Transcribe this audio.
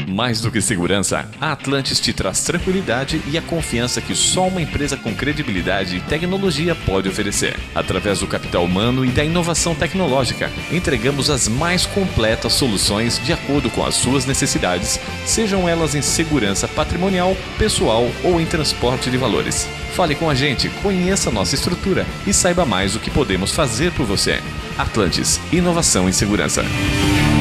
Mais do que segurança, a Atlantis te traz tranquilidade e a confiança que só uma empresa com credibilidade e tecnologia pode oferecer. Através do capital humano e da inovação tecnológica, entregamos as mais completas soluções de acordo com as suas necessidades, sejam elas em segurança patrimonial, pessoal ou em transporte de valores. Fale com a gente, conheça nossa estrutura e saiba mais o que podemos fazer por você. Atlantis, inovação em segurança.